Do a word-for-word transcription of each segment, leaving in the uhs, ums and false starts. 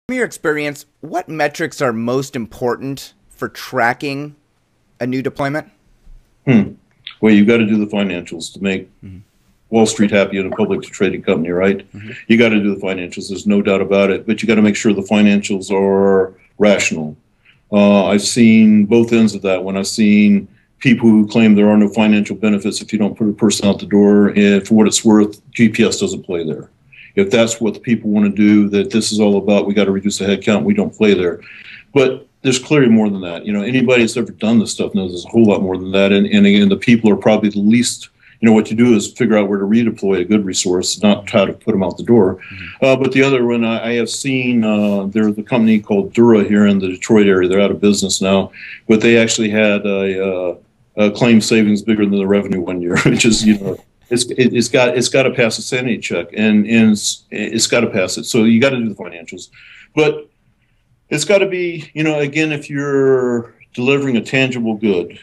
From your experience, what metrics are most important for tracking a new deployment? Hmm. Well, you've got to do the financials to make mm-hmm. Wall Street happy in a publicly traded company, right? Mm-hmm. You got to do the financials. There's no doubt about it. But you got to make sure the financials are rational. Uh, I've seen both ends of that. When I've seen people who claim there are no financial benefits if you don't put a person out the door, and for what it's worth, G P S doesn't play there. If that's what the people want to do, that this is all about, we got to reduce the headcount, we don't play there. But there's clearly more than that. You know, anybody that's ever done this stuff knows there's a whole lot more than that. And, and again, the people are probably the least, you know, what you do is figure out where to redeploy a good resource, not try to put them out the door. Mm-hmm. uh, but the other one, I, I have seen, uh, there's a company called Dura here in the Detroit area. They're out of business now, but they actually had a, uh, a claim savings bigger than the revenue one year, which is, you know, It's it, it's got it's got to pass a sanity check, and and it's, it's got to pass it. So you got to do the financials, but it's got to be, you know, again, if you're delivering a tangible good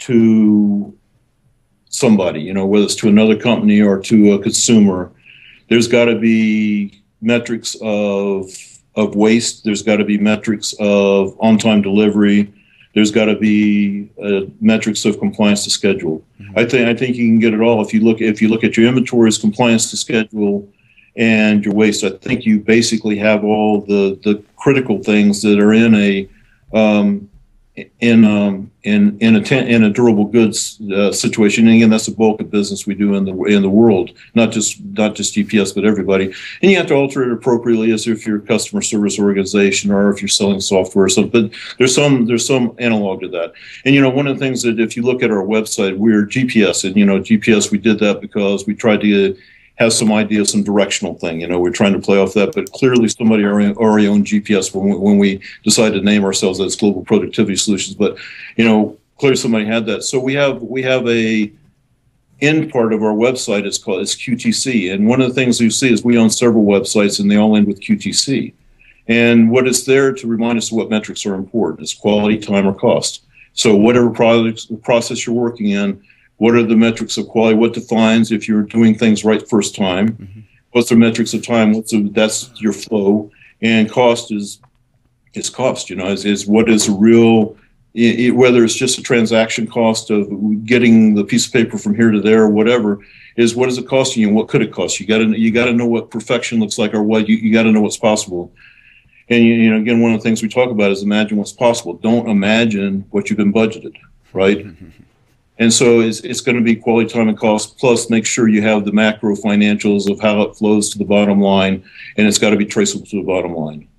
to somebody, you know, whether it's to another company or to a consumer, there's got to be metrics of of waste. There's got to be metrics of on-time delivery. There's got to be uh, metrics of compliance to schedule. Mm-hmm. I think I think you can get it all if you look if you look at your inventories, compliance to schedule, and your waste. I think you basically have all the the critical things that are in a um, in um, in in a ten, in a durable goods uh, situation. And again, that's the bulk of business we do in the in the world, not just not just G P S, but everybody. And you have to alter it appropriately as if you're a customer service organization or if you're selling software or something. But there's some there's some analog to that. And you know, one of the things that if you look at our website, we're G P S, and you know, G P S, we did that because we tried to have some idea, some directional thing. You know, we're trying to play off that, but clearly somebody already owned G P S when we, when we decided to name ourselves as Global Productivity Solutions. But, you know, clearly somebody had that. So we have we have a end part of our website. It's called it's Q T C. And one of the things you see is we own several websites, and they all end with Q T C. And what is there to remind us of what metrics are important is quality, time, or cost. So whatever products, process you're working in, what are the metrics of quality? What defines if you're doing things right first time? Mm-hmm. What's the metrics of time? What's the, that's your flow, and cost is is cost. You know, is, is what is a real it, whether it's just a transaction cost of getting the piece of paper from here to there or whatever, is what is it costing you and what could it cost you? You got to you got to know what perfection looks like, or what you, you got to know what's possible. And you, you know, again, one of the things we talk about is imagine what's possible. Don't imagine what you've been budgeted, right? And so it's, it's going to be quality, time, and cost, plus make sure you have the macro financials of how it flows to the bottom line, and it's got to be traceable to the bottom line.